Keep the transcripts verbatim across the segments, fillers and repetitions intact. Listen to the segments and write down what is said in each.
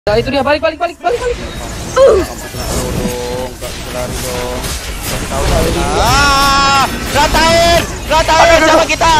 Nah, itu dia, balik balik balik balik balik. Uh. Dong, gak lari dong. Tahu tahu. Ah, ratain, ratain sama kita.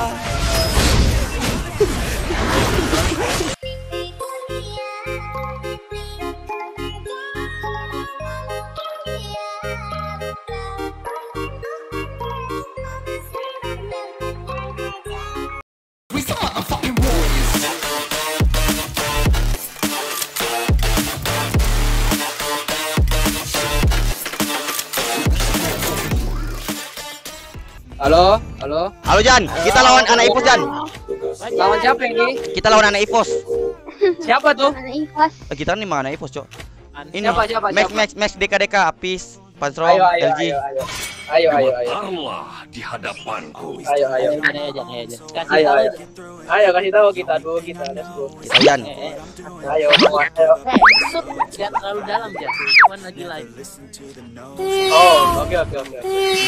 Halo, halo. Halo Jan, kita lawan anak Ipos Jan. Lawan siapa ini? Kita lawan anak Ipos. Siapa tuh? Anak Ipos. Eh, kita nih mana Ipos, Cok? Ini Siapa, siapa, Max siapa? Max Max D K D K Apis, Pansro, Ayo, ayo, L G. ayo, ayo. Ayo, ayo, ayo. Allah di hadapanku. Ayo, ayo. Ayo, Jan, ayo, Jan. Kasih Ayo, tahu, ayo. Jan. Ayo kasih tahu kita dulu kita, let's go. Kita Jan. Eh, eh. Ayo, semua, ayo. Eh, shoot. Jangan terlalu dalam, Jan. Cuman lagi live. Oh, oke oke oke.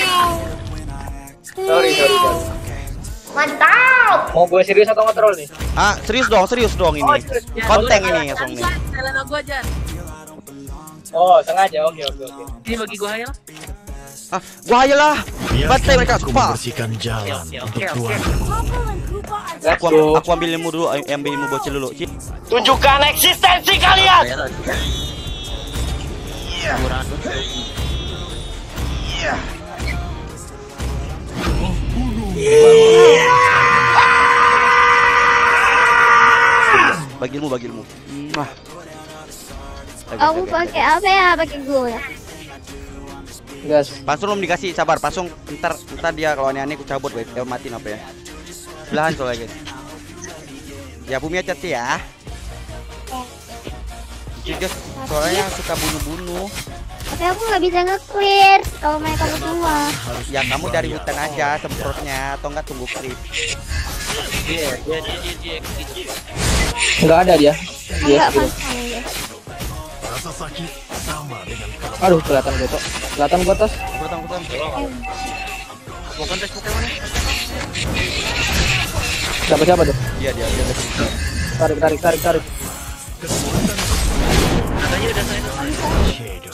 Sorry, sorry, sorry. Mantap. Mau gue serius atau nge-troll nih? Ah, serius dong, serius dong ini. Konten ini langsung nih. Jalan gua, Jan. Oh, sengaja. Oke, oke, oke. Ini bagi gua ya. Ah, wah ayolah. Bantai mereka Aku sumpah. membersihkan jalan Oke, untuk oke, Tuhan. Let's Aku ambil, go. aku ambil ilmu dulu, ambil ilmu bocil dulu. Cip. Tunjukkan eksistensi kalian. Kurang. Bagi ilmu, bagi ilmu. Nah. Kamu pakai apa ya? Pakai gula. Gas. Pasung belum dikasih, sabar. Pasung ntar ntar dia kalau aneh-aneh aku cabut, guys. Dia matiin apa ya? Belahan soalnya, guys. Ya Bumi hati-hati ya. Guys, soalnya suka bunuh-bunuh. Tapi aku nggak bisa nge-clear kalau mereka berdua. Ya kamu dari hutan aja semprotnya atau enggak tunggu creep. Iya, dia dia dia dia gitu. Enggak ada dia. Dia. Enggak pasang ya. Rasa sakit sama dengan kamu. Aduh, kelihatan gue tuh. Kelihatan gue atas. Kurang kurang. Mau kontes Pokemon ya? Siapa siapa tuh? Iya dia dia. Tarik tarik tarik tarik. Katanya udah saya Shadow.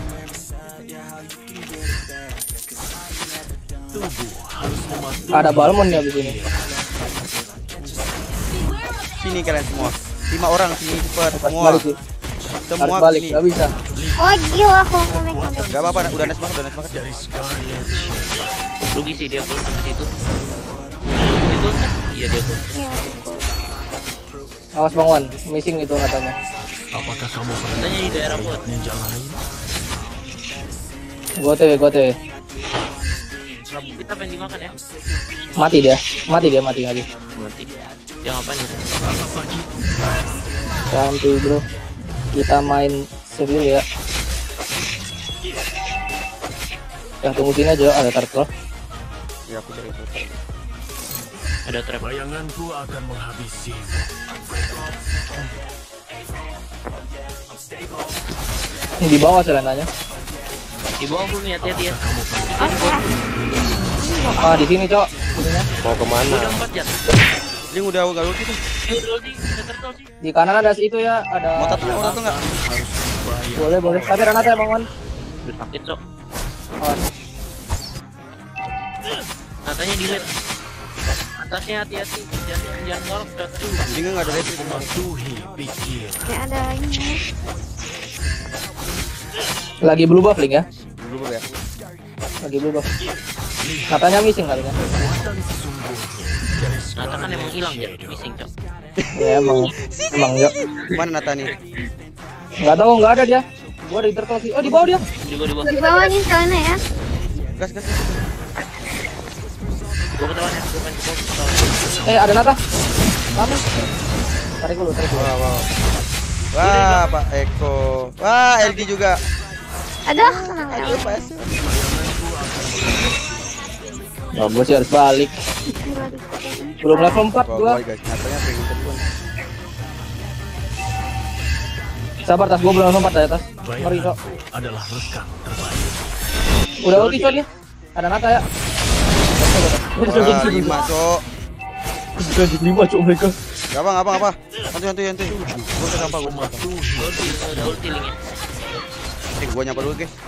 Tubuh harus mematuhi. Ada balmon ya di sini. Sini kalian semua. Lima orang sini cepat Harus semua. balik sih. Semua Harus balik, sini. nggak bisa. Oh gila aku ngomong ngomong. Gak apa-apa, udah nes banget, udah nes banget. Dari Scarlet Shadow. rugi sih dia full sama situ. Itu kan? Iya dia full. Awas Bang Wan, missing itu katanya. Apakah kamu pernah Katanya di daerah bot. ninja lain? Gua T W, gua T W. Rabu kita pengen dimakan ya. Mati dia, mati dia, mati lagi. Mati. Dia ngapain gitu? Rasa sakit. Santuy bro, kita main serius ya. Yang tunggu sini aja, ada turtle. Ya aku cari itu. Ada trap. Bayanganku akan menghabisi. Di bawah selenanya. Di bawah gue nih hati-hati ya. Ah di sini cok. Sininya. Mau kemana? Udah empat jam. Ini udah udah udah gitu. Eh, udah sih, udah turtle sih. Di kanan ada itu ya, ada. Mau tato mau tato enggak? Boleh boleh. Tapi Renata ya Bang Wan. Udah sakit cok. Oh, Katanya di led. Atasnya hati-hati. Jangan jangan ngorok udah tuh. Ini enggak ada retri. Mematuhi pikir. Kayak ada ini. lagi blue buff link ya. Dulu ya. Lagi blue buff. Katanya missing kali ya. Nata kan emang hilang ya, missing cok. Ya emang emang ya. Mana Nata nih? Enggak tahu enggak ada dia. Gua di turtle sih. Oh di bawah dia. Di bawah di bawah. Di bawah nih sana ya. Gas gas. gas. Gue ketahuan ya, gue pengen ke bawah. Eh ada Nata. Kamu. Tarik dulu, tarik dulu. Wah wow. Wah Pak Eko. Wah L G juga. Aduh, tenang ya. Aduh Pak Eko. Oh, gua sih harus balik. Belum level empat Wah gua. boy guys, Natanya pengen telepon. Sabar tas, gua belum level empat ya tas. Ngeri cok. Bayanganku adalah rekan terbaik. Udah ulti cok dia. Ada Nata ya. Wah lima cok. Udah lima cok mereka. Gak apa, gak apa, gak apa. Santuy, santuy, santuy. Gue udah gampang, gue udah gampang. Udah ulti linknya. Eh, gue nyapa dulu guys.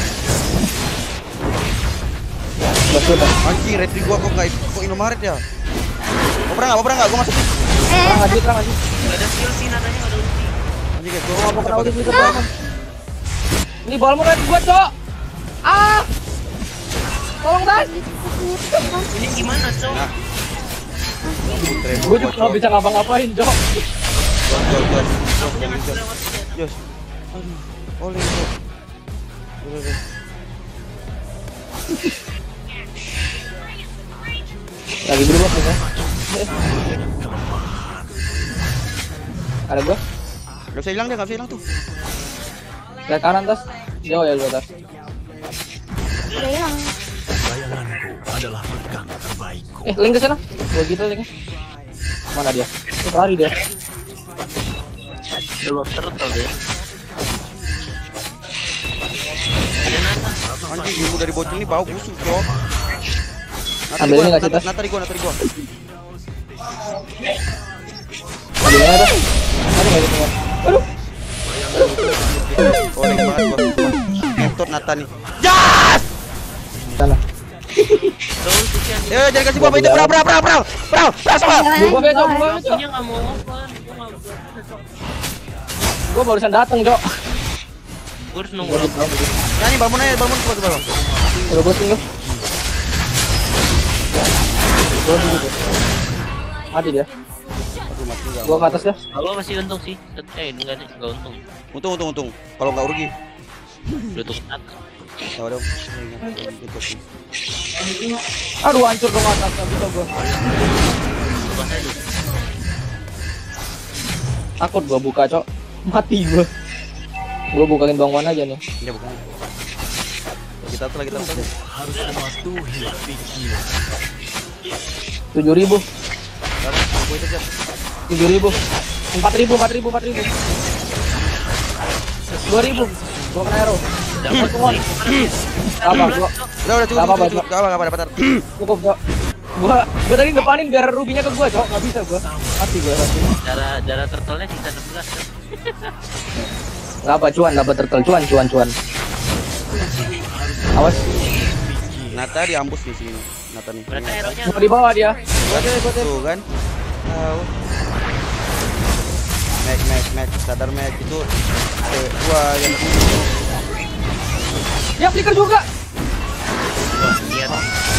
Betul dah. Anjing, retri gua kok nggak kok Indomaret ya? Mau perang nggak? Mau perang nggak? Gua masuk. Eh, Terang aja, terang aja. Gak ada skill sih, nadanya gak ada ulti. Anjing guys, Gua gua mau kena mau ulti juga belakang. Ini balmu red gua, Cok. Ah. Tolong, Tas. Ini gimana, Cok? Nah. Gua juga nggak bisa ngapa-ngapain, Cok. Jos, jos, jos, jos, Jangan jos, lewat. jos. Aduh, oleh Jos. Oleh, oleh. Lagi berubah ya. Ada gua. Gak bisa hilang dia, gak bisa hilang tuh. Lihat kanan, Tas. Jauh ya lu, Tas. udah hilang. Bayanganku adalah rekan terbaikku. Eh, link ke sana. Gua gitu linknya. Mana dia? Tuh, lari dia. Udah lost turtle deh. Ada Nata. Anjing, ilmu dari bocil ini bau busuk, Cok. Nata Ambil gua, ini nggak sih, nata, Tas? nata di gua, nata di gua. Ambilnya ada. Ada nggak gitu? Aduh. Oleh banget gua. Ngetot Nata nih. Jas! Sana. Udah ulti kan. Eh, jangan kasih gua apa itu. Brau, brau, brau, brau. Brau, brau sama. Gua beco, gua beco. Punya gak mau open. Gua gak mau. Gua barusan dateng, Cok. Gua harus nunggu. Nyanyi balmon aja, balmon coba coba. Udah gua tinggal. Gua dulu. Mati dia. Aduh, mati enggak. Gua ke atas dah. Gua masih untung sih. Eh, enggak nih, enggak untung. Untung, untung, untung. Kalau nggak rugi. Udah tuh atas. Tahu dong. Ingat, ingat, ingat. Aduh, hancur dong atas, nggak bisa gua. Bukan saya dulu. Takut gua buka, Cok. Mati gua. Gua bukain bangunan aja nih. Iya bukan. Kita tuh lagi kita tuh. Harus mematuhi pikiran. Tujuh ribu, Sekarang aku itu aja. tujuh ribu, empat ribu, empat ribu, empat ribu, dua ribu. Gua kena arrow. Dapat Pohon. Apa? Gua Udah udah cukup, Gak apa-apa, cukup, cukup. Gak apa apa dapat. cukup, Cok. Gua gua tadi depanin biar rubinya ke gua, Cok. Nggak bisa gua. Mati gua mati. darah darah turtle-nya sisa enam belas. Nggak apa, cuan dapat turtle, cuan, cuan, cuan. Awas, Nata diambus di sini. Nata nih. Mereka hero-nya mau di bawah dia. Tuh kan. Tahu. Mac, Mac, Mac, sadar Mac itu cewek gua yang Dia flicker juga. lihat.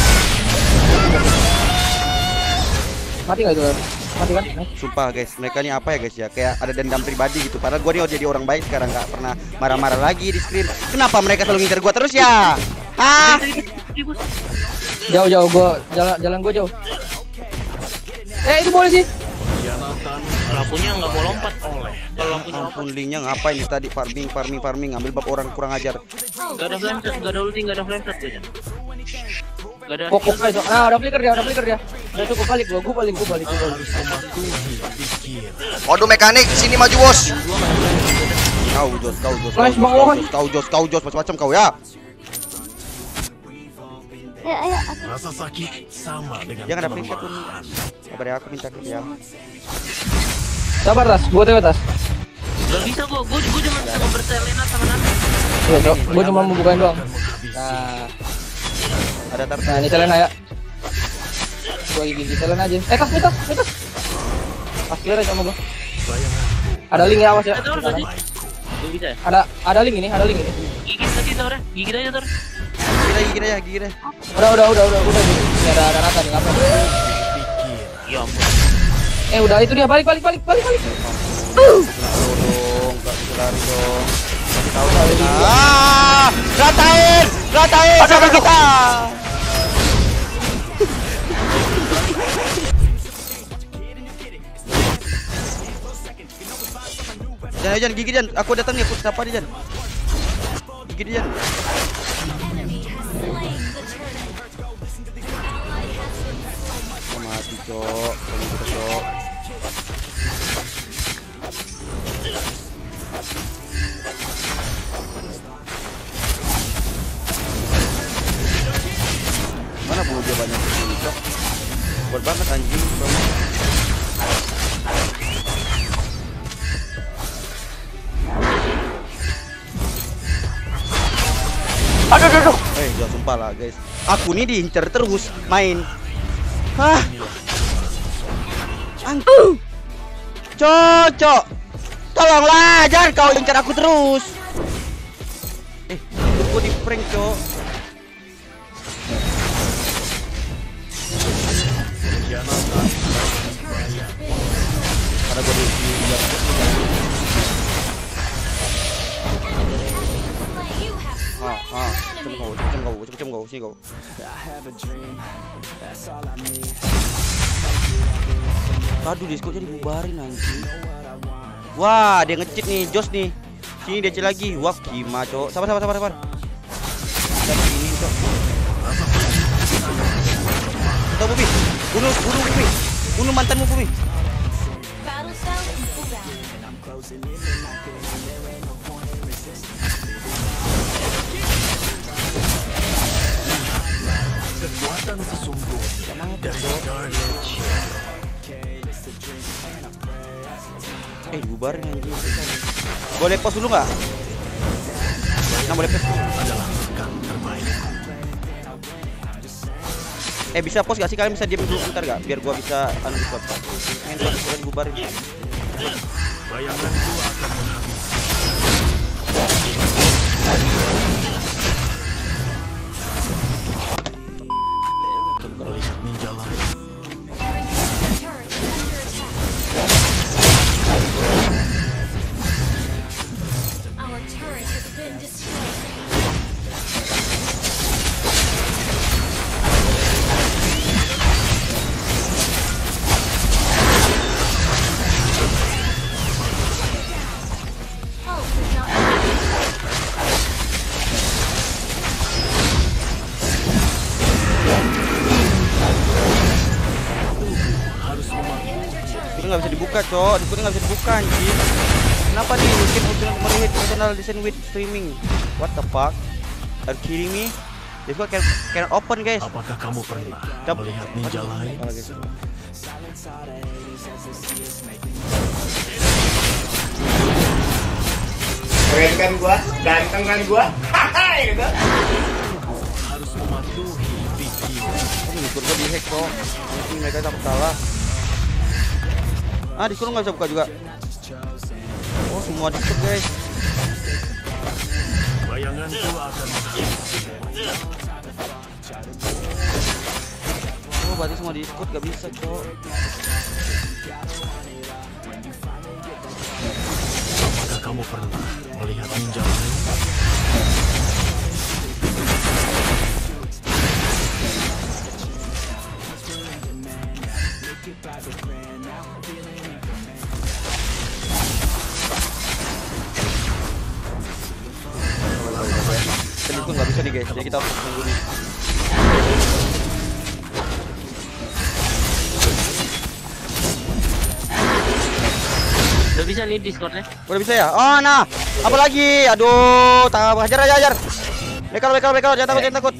Mati nggak itu? Mati kan? sumpah guys, mereka ini apa ya guys ya, kayak ada dendam pribadi gitu. Padahal gua nih udah jadi orang baik sekarang, nggak pernah marah-marah lagi di screen. Kenapa mereka selalu ngincer gua terus ya? Ah, Jauh, jauh, gua jalan jalan gua jauh. Eh, itu boleh sih. Lampunya nggak mau lompat. Kalau lampunya lompat ampun, linknya ngapain nih tadi, farming, farming, farming, ngambil bab orang kurang ajar. nggak ada flame shot, nggak ada ulti, nggak ada flame shot aja. Nggak ada. Pokok aja. Nah, udah flicker dia, udah flicker dia. Udah cukup balik gua, gua balik, gua balik, gua balik. Waduh mekanik, sini maju bos. Kau jos, kau jos, kau Nice, jos, Bang kau Wawan. jos, kau jos, kau jos, macam-macam kau ya. Ayo, ayo, aku. Rasa sakit sama dengan Jangan ada peringkat pun. kelemahan. Sabar ya, aku minta ke dia. Sabar, Tas. Gua tewe, Tas. Nggak bisa gua, gua gua cuma bisa memperselena sama Nata. Iya, Cok. Gua cuma mau bukain doang. Menghabisi Nah, Ada tar. nah ini Selena ya. Gua gigi Selena aja. Eh, Tas, nih, Tas, nih, Tas. Pas clear aja sama gua. bayanganku Ada link ya, awas ya. Ada orang tadi. Gua bisa ya. Ada ada link ini, ada link ini. Gigit tadi Tor, gigit aja Tor. Gigit aja, gigit aja, gigit aja. Udah, udah, udah, udah, udah. Ini ada ada Nata nih, ngapain? Ya ampun. Eh, udah itu dia balik, balik, balik, balik, balik. Dong, gak bisa lari dong. Kasih tahu tahu. Ah, ratain, ratain sama kita. Jangan, jangan gigi Jan. Aku datang nih, aku sapa dia Jan. Gigi dia Jan. Mati cok, mati cok. Mana bulu dia banyak sini cok. Buat banget anjing. Aduh, aduh, aduh. Eh, jangan sumpah lah guys. Aku nih diincer terus main. Hah? Angku. Cocok. Tolonglah, jangan kau incer aku terus. Eh, gua di prank, Cok. Karena gua di Ah, ah, cepet kau, cepet kau, cepet kau, sini kau. Aduh, Discord jadi bubarin anjing. Wah, dia nge-cheat nih, Jos nih. Sini dia cheat lagi. Wah, gimana, Cok? Sabar, sabar, sabar, sabar. Kita begini, Cok. Tahu, Bumi. Bunuh, bunuh, Bumi. Bunuh mantanmu, Bumi. Kekuatan sesungguhnya dari Scarlet Shadow. Eh, bubarin anjing. Boleh pause dulu nggak? Nah, boleh pause. Adalah rekan terbaik. Eh, bisa pause gak sih? Kalian bisa diam dulu bentar gak? Biar gua bisa anu Discord. Main Discord kalian bubarin. Bayanganku akan menghabisi. Melihat ninja lain. Our turret has been destroyed. Oh, not Itu nggak bisa dibuka, Cok. Itu nggak bisa dibuka anjing. Kenapa nih bikin optional melihat personal design with streaming? What the fuck? Are you kidding me? Discord can, can open, guys. Apakah kamu pernah Cep. melihat ninja lain? Salah, guys. Keren kan gua, ganteng kan gua, hahaha gitu. Harus mematuhi video. Tapi Discord gua di-hack, Cok. Mungkin mereka takut kalah. Ah, Discord nggak bisa buka juga. Oh, semua Discord, guys. Bayanganku akan menghabisi. Oh, berarti semua Discord gak bisa, Cok. Apakah kamu pernah melihat ninja lain? Tadi pun nggak bisa nih, guys. Jadi kita harus tunggu nih. Udah bisa nih Discordnya. Udah bisa ya? Oh, nah. Apa lagi? Aduh, tak hajar aja, hajar. Bekal, bekal, bekal. Jangan takut, jangan takut.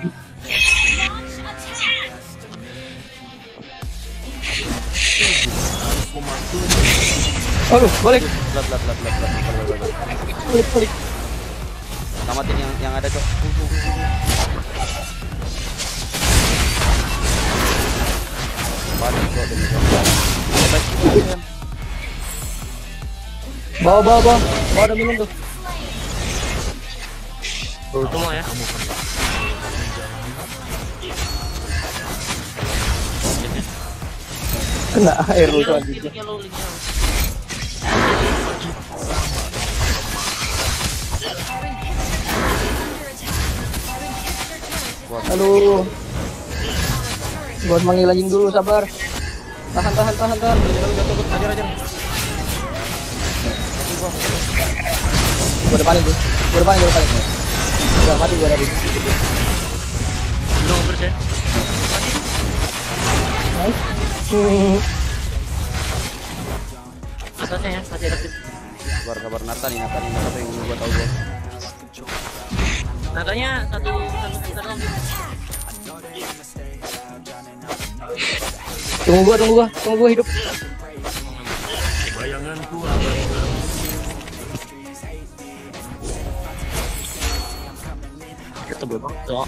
Aduh, balik. Lat, lat, lat, lat, lat. Balik, balik. Tamatin yang yang ada, Cok. Balik, Cok, demi Cok. Bawa, bawa, bawa. Bawa ada minum tuh. Itu mau ya. Kena air lu tuh. Linknya lu, linknya lu. Aduh. Buat manggil anjing dulu, sabar. Tahan, tahan, tahan, tahan. Hajar, hajar. Gua depanin tuh. Gua depanin, gua depanin. Udah mati gua tadi. Belum persen. Nice. Hmm. Atasnya ya, masih ada tip. Sabar, sabar. Nata nih, Nata nih. Nata yang gua tahu, gua. Katanya satu satu kita dong. Tunggu gua, tunggu gua, tunggu gua hidup. Bayanganku akan menghabisi. tebel banget, Cok.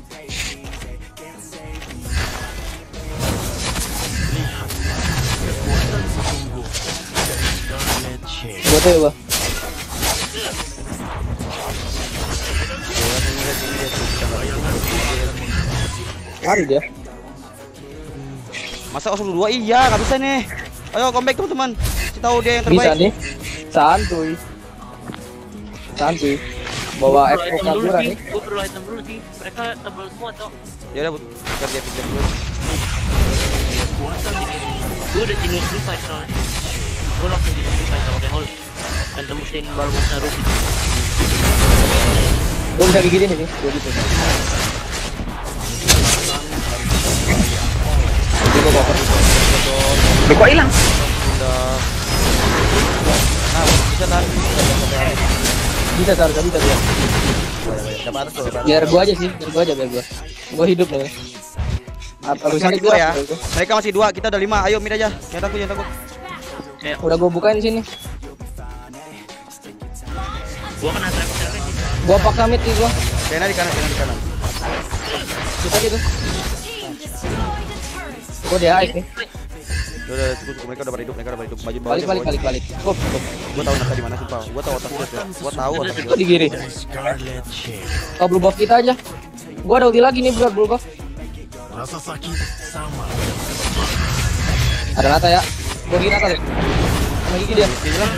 Gua tuh ya gua. Lari dia. Masa langsung dua? Iya, nggak bisa nih. Ayo comeback teman-teman. Kasih tahu dia yang terbaik. Bisa nih. Santuy. Santuy. Bawa Gua perlu Echo item dulu Kagura sih. nih. Gua perlu item dulu sih. Mereka tebel semua, Cok. Ya udah, biar dia pikir dulu. Gue udah jenis revive soalnya. Gue langsung jenis revive sama kayak Hol. Dan tembusin Balmung Naruto. Gua bisa gigit ini sih. Gua gitu. Gua cover. Kok hilang? Udah. Nah, bisa kan? Bisa taruh, bisa dia. Dapat atas tuh. Biar gua aja sih, biar gua aja biar gua. Gua hidup nih. Apa Mereka bisa masih dua ya. Mereka masih dua, kita udah lima. Ayo mid aja. Jangan takut, jangan takut. Udah gua bukain sini. Gua kena trap trap sih. Gua paksa mid nih gua. Kena di kanan, kena di kanan. Kita gitu. Gua dia aik nih. Udah, udah cukup, cukup. Mereka udah pada hidup, mereka udah pada hidup. Maju bawah. Balik balik balik balik. Cukup, cukup. Gua tahu Naka di mana sumpah. Gua tahu otak dia. Gua tahu otak dia. Gua di kiri. Kau blue buff kita aja. Gua ada ulti lagi nih buat blue buff. Rasa sakit sama. Ada Nata ya. Gua gigi Nata deh. Sama gigi dia.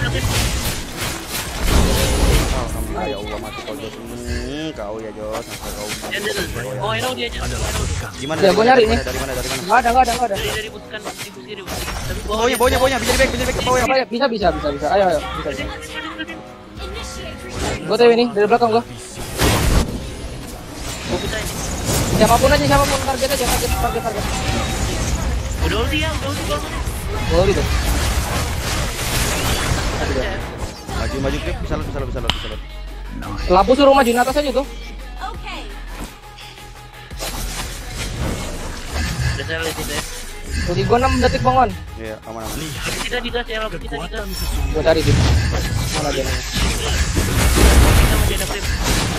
Alhamdulillah ya Allah mati kau Jos. Hmm, kau ya Jos. Sampai kau mati. Oh, Hero dia aja. Gimana? Ya, dari gua mana, nyari dari nih. mana, Dari mana? Dari mana? Enggak ada, enggak ada, enggak ada. Dari dari bukan di bus kiri. Tapi gua Bawahnya, bawahnya, bawahnya. Bisa di back, bisa di back ke bawah ya. Apa ya? Bisa bisa bisa bisa. Ayo ayo. Bisa bisa. Gua T W nih dari belakang gua. gua bisa ini. Siapapun aja, siapapun target aja, target target target. Udah ulti ya, udah ulti gua. Gua ulti tuh. Maju, maju Grip. Bisa lo, bisa lo, bisa lo, bisa lo. Lampu suruh majuin atas aja tuh. Okay. Udah saya lihat ya. Ulti gua enam detik bangun. Iya, aman aman. Kita digas ya, kita digas. Gua cari sih. Mana dia? Kita mau jadi frame.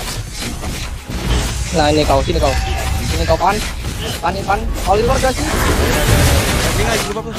Nah, ini kau, sini kau. Sini kau pan. Pan ini pan. Oliver gak sih? Ini nggak lupa tuh.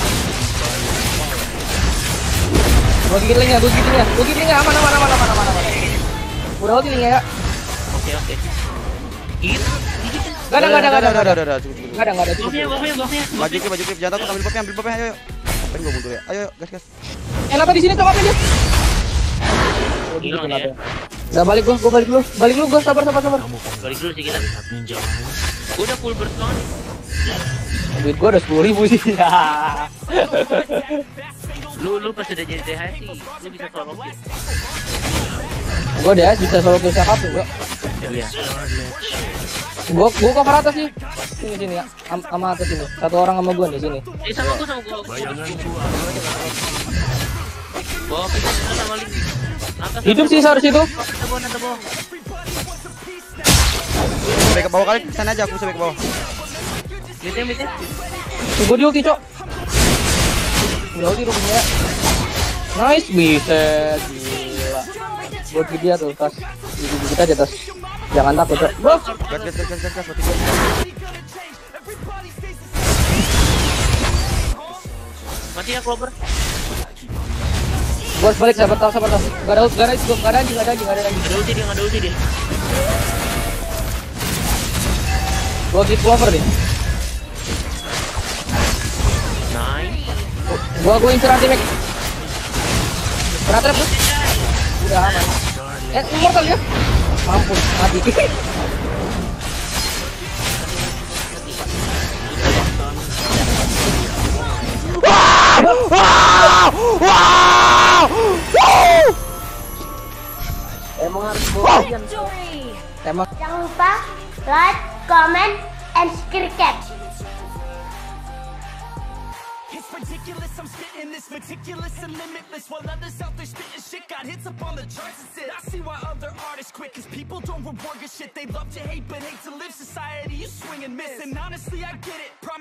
Gua gigit linknya, gua gigit linknya. Gua gigit linknya aman aman aman aman aman aman. Udah ulti linknya ya. Oke, oke. Gigit. Gigit. Gak ada, gak ada, gak ada, Udah, udah, udah, udah, cukup, cukup. gak ada, gak ada. Cukup. Bawahnya, bawahnya, bawahnya. Maju Grip, maju Grip. Jangan takut, ambil buffnya, ambil buffnya. Ayo, ayo. Ngapain gua mundur ya? Ayo, ayo, gas, gas. Eh, Nata di sini coba dia. Hilang ya. Udah balik gua, gua balik dulu. Balik dulu gua, sabar sabar sabar. Balik dulu sih kita. Gua udah full burst banget. Duit gua udah sepuluh ribu sih. Lu lu pas udah jadi D H sih, lu bisa solo kill. Gua deh bisa solo kill siapapun gua. Iya. Gua gua cover atas sih. Sini sini ya. Am sama atas sini. Satu orang sama gua di sini. Eh sama gua sama gua. Bawa kita sama link. Atas. Hidup sih seharus itu. Kita bawa, kita bawa. Sampai ke bawah kali, sana aja aku sampai ke bawah. Mite mite. Tunggu di ulti, Cok. Udah ulti rupanya. Nice, bisa. Gila. Buat dia tuh, tas. Gigi kita aja, tas. Jangan takut, Cok. Bro. Gas, gas, gas, gas, gas, gas. Mati gua. Mati ya Clover. Gua harus balik, sabar, sabar, sabar. Gak ada, gak ada, gak ada anjing, gak ada anjing, gak ada anjing. Ada ulti dia, ada ulti dia. Gua keep cover nih. Nice. Gua gua incer anti mech. Kena trap tuh. Udah aman. Eh, immortal ya? Mampus, mati. Wow! Wow! Emang harus bawa Victory. Emang Jangan lupa like, comment, and subscribe. It's ridiculous, I'm spitting this meticulous and limitless, while others out there spitting shit got hits up on the charts and shit. I see why other artists quit, cause people don't reward good shit. They love to hate but hate to live. Society, you swing and miss, and honestly I get it. Promise